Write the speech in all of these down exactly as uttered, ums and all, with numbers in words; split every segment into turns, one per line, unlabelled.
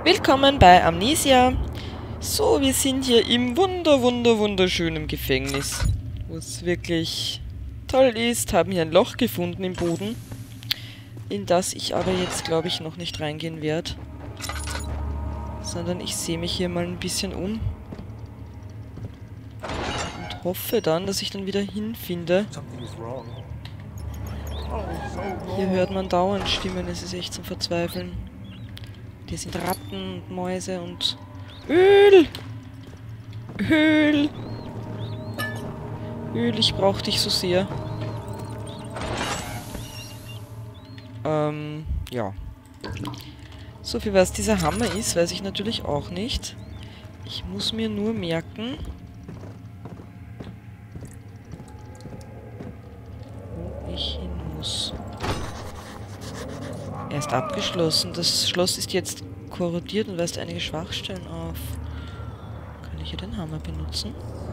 Willkommen bei Amnesia. So, wir sind hier im wunder, wunder, wunderschönen Gefängnis, wo es wirklich toll ist. Haben hier ein Loch gefunden im Boden, in das ich aber jetzt, glaube ich, noch nicht reingehen werde. Sondern ich sehe mich hier mal ein bisschen um. Und hoffe dann, dass ich dann wieder hinfinde. Hier hört man dauernd Stimmen, es ist echt zum Verzweifeln. Hier sind Ratten und Mäuse und Öl! Öl! Öl, ich brauch dich so sehr. Ähm, ja. So viel was dieser Hammer ist, weiß ich natürlich auch nicht. Ich muss mir nur merken, wo ich hin muss. Er ist abgeschlossen. Das Schloss ist jetzt korrodiert und weist einige Schwachstellen auf. Kann ich hier den Hammer benutzen?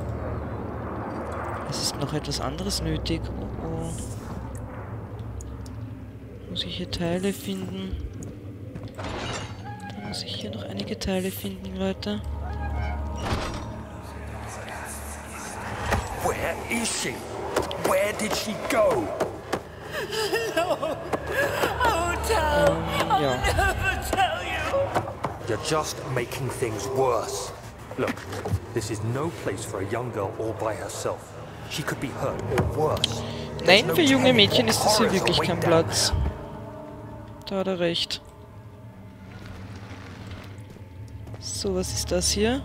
Es ist noch etwas anderes nötig. Oh oh. Muss ich hier Teile finden? Da muss ich hier noch einige Teile finden, Leute.
Where is she? Where did she go?
No. Oh, tell.
Ähm,
I'll
ja.
never tell you.
You're just making things worse. Look, this is no place for a young girl all by herself. She could be hurt or worse.
Nein, für junge Mädchen ist das hier wirklich kein Platz. Da hat er recht. So, was ist das hier?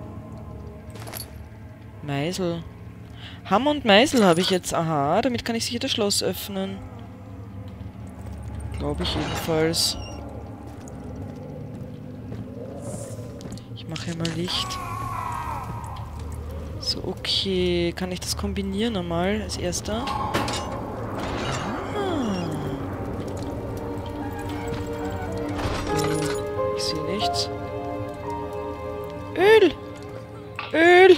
Meisel. Hammer und Meisel habe ich jetzt. Aha, damit kann ich sicher das Schloss öffnen. Glaube ich jedenfalls. Ich mache hier mal Licht. So, okay. Kann ich das kombinieren einmal als erster? Ah. Ich sehe nichts. Öl! Öl!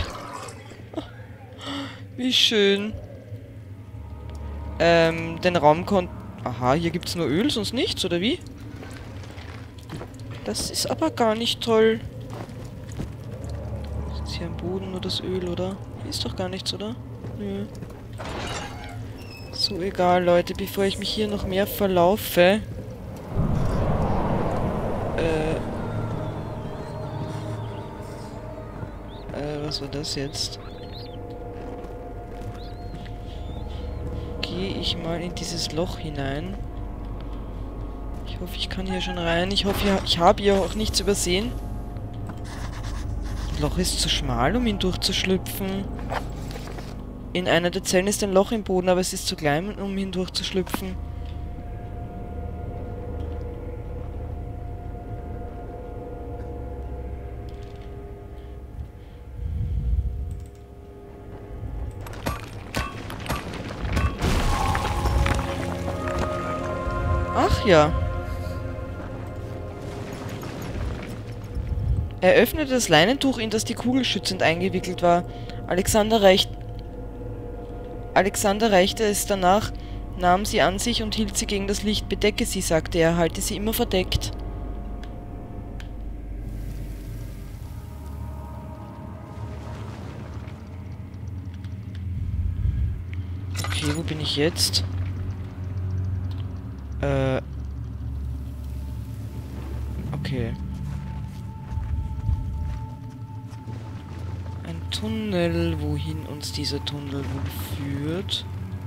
Wie schön. Ähm, den Raum konnte... Aha, hier gibt es nur Öl, sonst nichts, oder wie? Das ist aber gar nicht toll. Ist jetzt hier am Boden nur das Öl, oder? Hier ist doch gar nichts, oder? Nö. So, egal, Leute, bevor ich mich hier noch mehr verlaufe. Äh... Äh, was war das jetzt? Gehe ich mal in dieses Loch hinein. Ich hoffe, ich kann hier schon rein. Ich hoffe, ich habe hier auch nichts übersehen. Das Loch ist zu schmal, um ihn durchzuschlüpfen. In einer der Zellen ist ein Loch im Boden, aber es ist zu klein, um ihn durchzuschlüpfen. Ach ja. Er öffnete das Leinentuch, in das die Kugel schützend eingewickelt war. Alexander reicht... Alexander reichte es danach, nahm sie an sich und hielt sie gegen das Licht. Bedecke sie, sagte er, halte sie immer verdeckt. Okay, wo bin ich jetzt? Äh. Okay. Ein Tunnel, wohin uns dieser Tunnel wohl führt.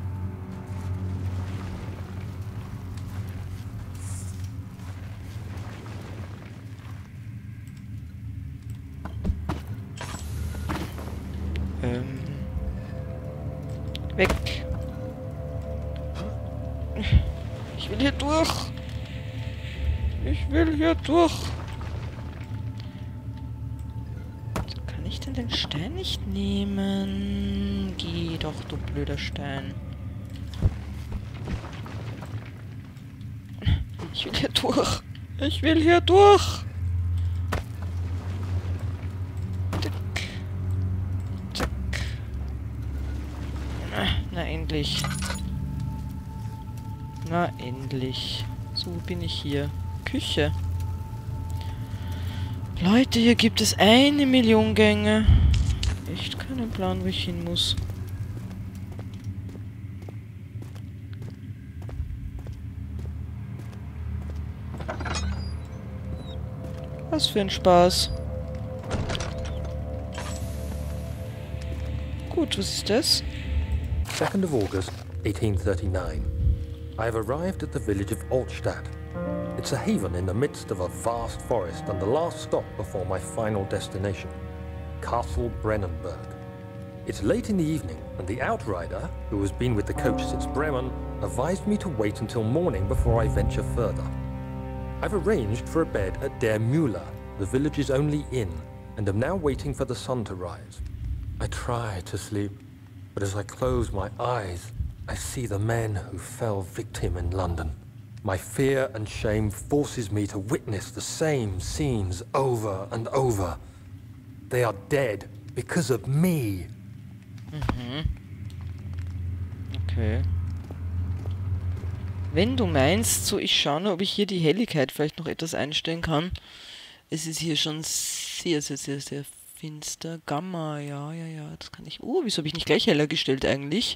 Ähm. Weg. Ich will hier durch. Ich will hier durch. So, kann ich denn den Stein nicht nehmen? Geh doch, du blöder Stein. Ich will hier durch. Ich will hier durch. Zack. Zack. Na, endlich. Na, endlich. So, wo bin ich hier? Küche. Leute, hier gibt es eine Million Gänge. Echt keinen Plan, wo ich hin muss. Was für ein Spaß. Gut, was ist das?
second of August, eighteen thirty-nine. I have arrived at the village of Altstadt. It's a haven in the midst of a vast forest and the last stop before my final destination, Castle Brennenburg. It's late in the evening, and the outrider, who has been with the coach since Bremen, advised me to wait until morning before I venture further. I've arranged for a bed at Der Müller, the village's only inn, and am now waiting for the sun to rise. I try to sleep, but as I close my eyes, I see the men who fell victim in London. My fear and shame forces me to witness the same scenes over and over. They are dead because of me.
Mhm. Okay. Wenn du meinst, so ich schaue nur, ob ich hier die Helligkeit vielleicht noch etwas einstellen kann. Es ist hier schon sehr, sehr, sehr, sehr finster. Gamma, ja, ja, ja, das kann ich... Oh, wieso habe ich nicht gleich heller gestellt eigentlich?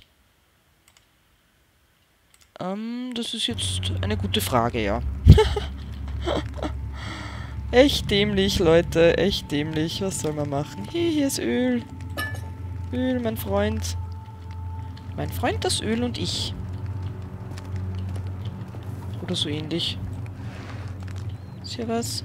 Ähm, das ist jetzt eine gute Frage, ja. Echt dämlich, Leute, echt dämlich. Was soll man machen? Hier, hier ist Öl. Öl, mein Freund. Mein Freund, das Öl und ich. Oder so ähnlich. Ist hier was?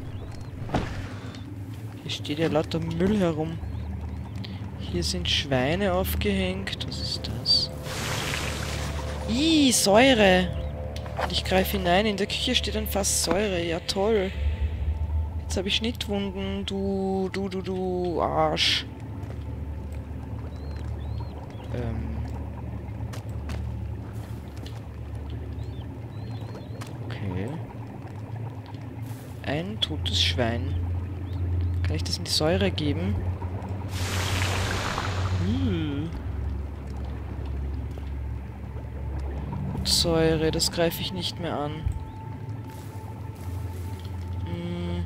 Hier steht ja lauter Müll herum. Hier sind Schweine aufgehängt. Was ist das? Ih, Säure. Und ich greife hinein. In der Küche steht ein Fass Säure. Ja, toll. Jetzt habe ich Schnittwunden. Du, du, du, du, Arsch. Ähm. Okay. Ein totes Schwein. Kann ich das in die Säure geben? Hm. Säure, das greife ich nicht mehr an. Hm.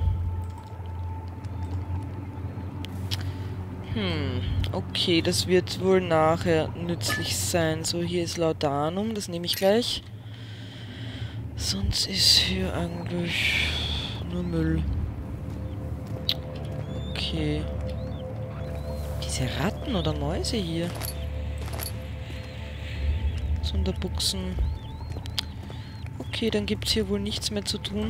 Hm. Okay, das wird wohl nachher nützlich sein. So, hier ist Laudanum, das nehme ich gleich. Sonst ist hier eigentlich nur Müll. Okay. Diese Ratten oder Mäuse hier. Sonderbuchsen. Okay, dann gibt es hier wohl nichts mehr zu tun.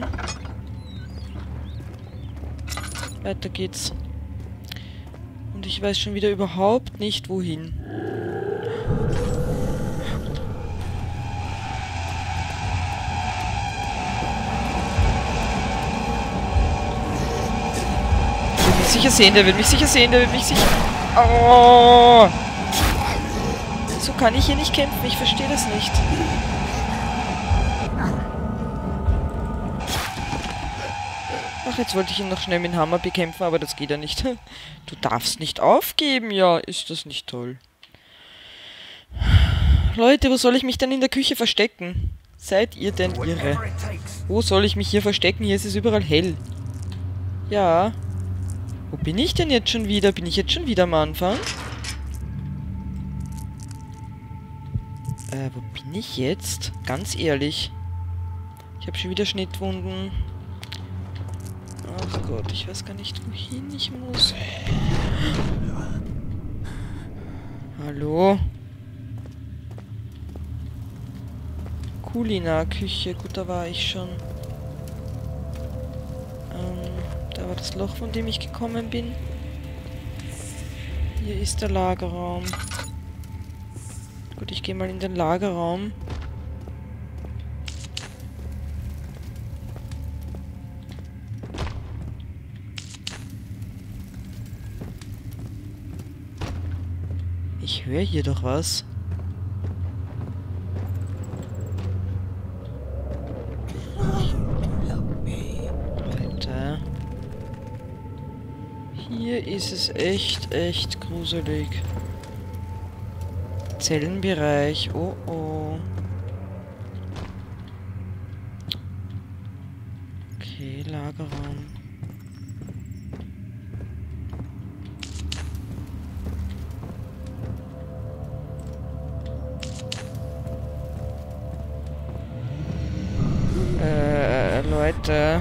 Weiter geht's. Und ich weiß schon wieder überhaupt nicht, wohin. Der wird mich sicher sehen, der wird mich sicher sehen, der wird mich sicher... Oh! So kann ich hier nicht kämpfen, ich verstehe das nicht. Ach, jetzt wollte ich ihn noch schnell mit dem Hammer bekämpfen, aber das geht ja nicht. Du darfst nicht aufgeben, ja, ist das nicht toll. Leute, wo soll ich mich denn in der Küche verstecken? Seid ihr denn irre? Wo soll ich mich hier verstecken? Hier ist es überall hell. Ja. Wo bin ich denn jetzt schon wieder? Bin ich jetzt schon wieder am Anfang? Äh, wo bin ich jetzt? Ganz ehrlich. Ich habe schon wieder Schnittwunden. Ach Gott, ich weiß gar nicht, wohin ich muss. Hallo? Kulinarküche, gut, da war ich schon. Ähm, da war das Loch, von dem ich gekommen bin. Hier ist der Lagerraum. Gut, ich gehe mal in den Lagerraum. Ich höre hier doch was. Alter. Hier ist es echt, echt gruselig. Zellenbereich. Oh oh. Okay, Lagerraum. Leute.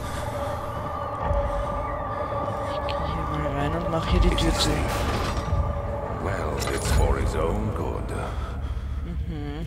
Ich gehe hier mal rein und mache hier die Tür zu.
Well, it's for his own good.
Mhm.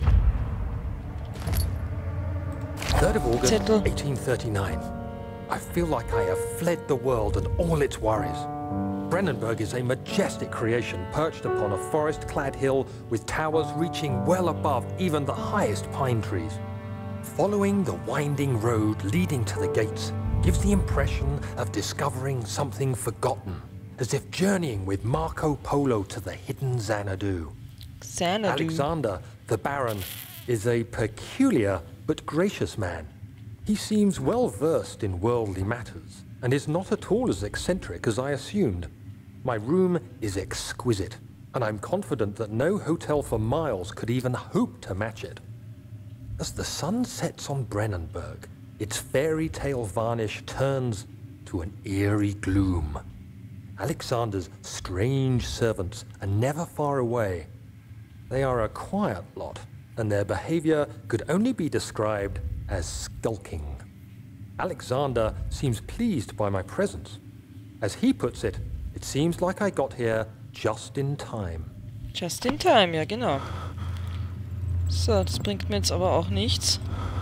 third of August,
Zettel.
eighteen thirty-nine. I feel like I have fled the world and all its worries. Brennenburg is a majestic creation perched upon a forest-clad hill with towers reaching well above even the highest pine trees. Following the winding road leading to the gates gives the impression of discovering something forgotten, as if journeying with Marco Polo to the hidden Xanadu.
Xanadu.
Alexander, the Baron, is a peculiar but gracious man. He seems well versed in worldly matters and is not at all as eccentric as I assumed. My room is exquisite, and I'm confident that no hotel for miles could even hope to match it. As the sun sets on Brennenburg, its fairy tale varnish turns to an eerie gloom. Alexander's strange servants are never far away. They are a quiet lot, and their behavior could only be described as skulking. Alexander seems pleased by my presence. As he puts it, it seems like I got here just in time.
Just in time, ja genau. So, das bringt mir jetzt aber auch nichts.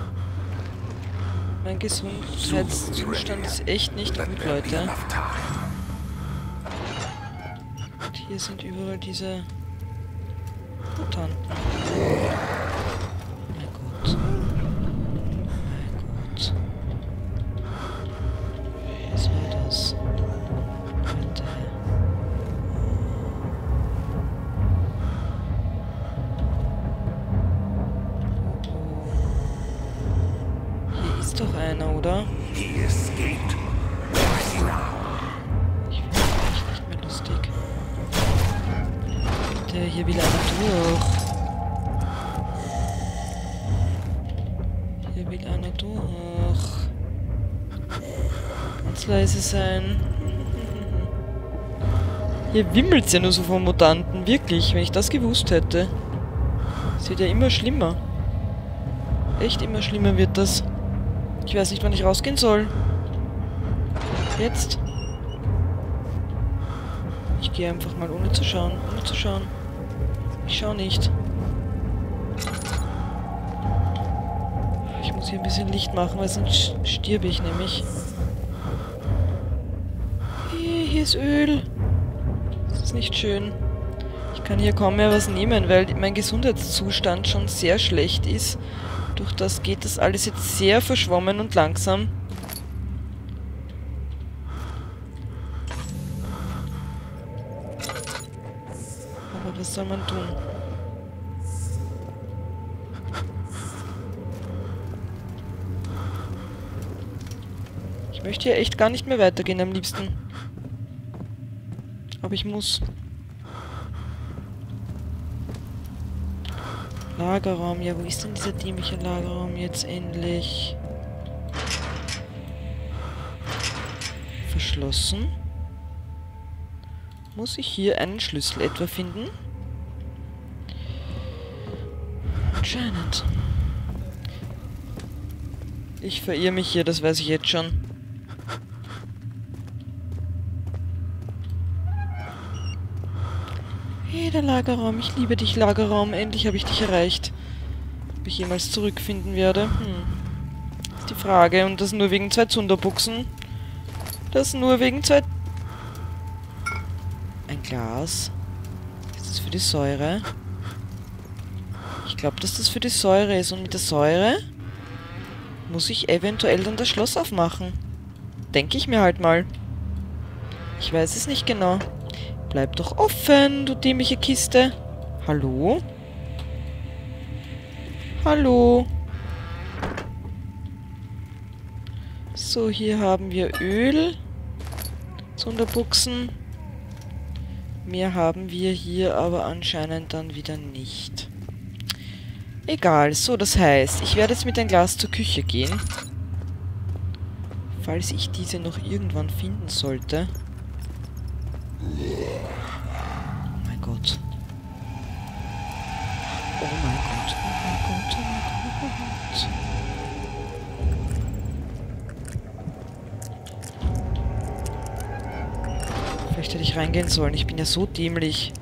Mein Gesundheitszustand ist echt nicht gut, Leute. Und hier sind überall diese Mutanten. Mein Gott. Mein Gott. Was war das? Bitte. Hier ist doch einer, oder?
He escaped. Right now.
Ich bin echt nicht mehr lustig. Der hier will einer durch. Hier will einer durch. Ganz leise sein. Hier wimmelt's ja nur so von Mutanten. Wirklich, wenn ich das gewusst hätte. Es wird ja immer schlimmer. Echt immer schlimmer wird das. Ich weiß nicht, wann ich rausgehen soll. Jetzt? Ich gehe einfach mal ohne zu schauen. Ohne zu schauen. Ich schau nicht. Ich muss hier ein bisschen Licht machen, weil sonst stirbe ich nämlich. Hier, hier ist Öl. Das ist nicht schön. Ich kann hier kaum mehr was nehmen, weil mein Gesundheitszustand schon sehr schlecht ist. Durch das geht das alles jetzt sehr verschwommen und langsam. Aber was soll man tun? Ich möchte hier echt gar nicht mehr weitergehen am liebsten. Aber ich muss. Lagerraum, ja, wo ist denn dieser dämliche Lagerraum jetzt endlich? Verschlossen. Muss ich hier einen Schlüssel etwa finden? Anscheinend. Ich verirre mich hier, das weiß ich jetzt schon. Hey, der Lagerraum. Ich liebe dich, Lagerraum. Endlich habe ich dich erreicht. Ob ich jemals zurückfinden werde? Hm. Das ist die Frage. Und das nur wegen zwei Zunderbuchsen. Das nur wegen zwei... Ein Glas. Ist das für die Säure? Ich glaube, dass das für die Säure ist. Und mit der Säure muss ich eventuell dann das Schloss aufmachen. Denke ich mir halt mal. Ich weiß es nicht genau. Bleib doch offen, du dämliche Kiste. Hallo? Hallo? So, hier haben wir Öl. Sonderbuchsen. Mehr haben wir hier aber anscheinend dann wieder nicht. Egal, so, das heißt, ich werde jetzt mit ein Glas zur Küche gehen. Falls ich diese noch irgendwann finden sollte. Oh mein Gott. Oh mein Gott, oh mein Gott, oh mein Gott. Vielleicht hätte ich reingehen sollen. Ich bin ja so dämlich.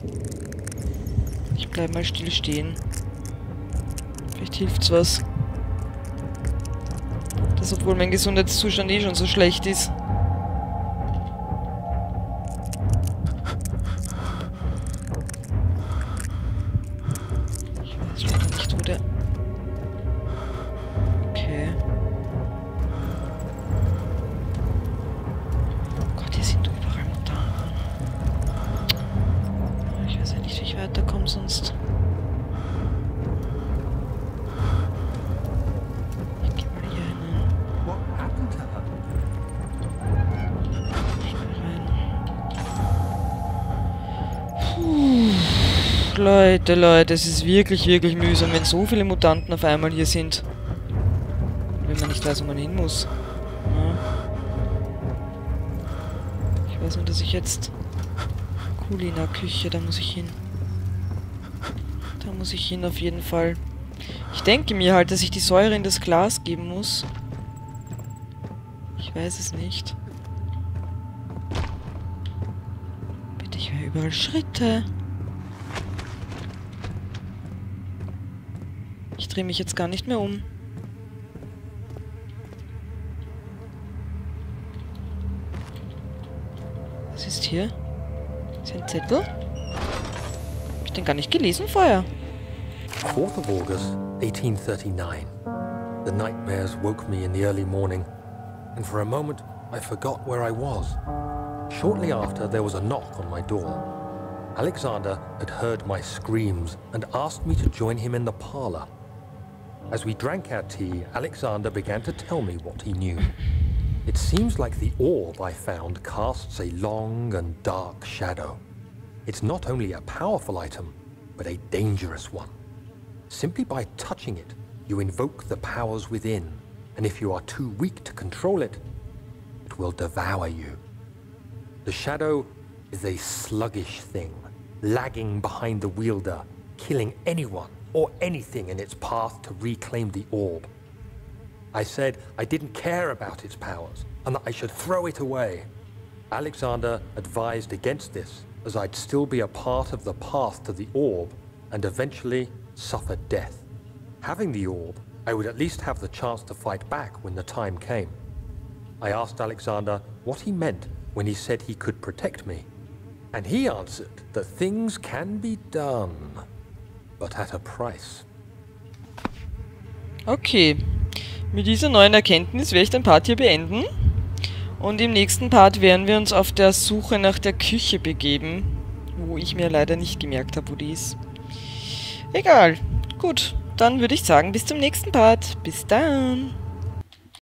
Ich bleibe mal still stehen. Vielleicht hilft's was. Das, obwohl mein Gesundheitszustand eh schon so schlecht ist. Ich weiß schon nicht, wo der... Okay. Oh Gott, hier sind überall Mutanten. Ich weiß ja nicht, wie ich weiterkomme sonst. Ich geh mal hier hin.
What happened to her?
Schnell rein. Puh. Leute, Leute, es ist wirklich, wirklich mühsam, wenn so viele Mutanten auf einmal hier sind. Wenn man nicht weiß, wo man hin muss. Ja. Ich weiß nur, dass ich jetzt... Kulina-Küche, da muss ich hin. Da muss ich hin, auf jeden Fall. Ich denke mir halt, dass ich die Säure in das Glas geben muss. Ich weiß es nicht. Bitte, ich höre überall Schritte. Ich drehe mich jetzt gar nicht mehr um. Was ist hier? Ist hier ein Zettel? Hab ich den gar nicht gelesen vorher?
fourth of August, eighteen thirty-nine. The nightmares woke me in the early morning, and for a moment I forgot where I was. Shortly after, there was a knock on my door. Alexander had heard my screams and asked me to join him in the parlor. As we drank our tea, Alexander began to tell me what he knew. It seems like the orb I found casts a long and dark shadow. It's not only a powerful item, but a dangerous one. Simply by touching it, you invoke the powers within, and if you are too weak to control it, it will devour you. The shadow is a sluggish thing, lagging behind the wielder, killing anyone or anything in its path to reclaim the orb. I said I didn't care about its powers, and that I should throw it away. Alexander advised against this, as I'd still be a part of the path to the orb, and eventually suffer death. Having the orb, I would at least have the chance to fight back when the time came. I asked Alexander what he meant when he said he could protect me, and he answered that things can be done, but at a price.
Okay, mit dieser neuen Erkenntnis werde ich den Part hier beenden. Und im nächsten Part werden wir uns auf der Suche nach der Küche begeben, wo ich mir leider nicht gemerkt habe, wo die ist. Egal, gut, dann würde ich sagen, bis zum nächsten Part. Bis dann!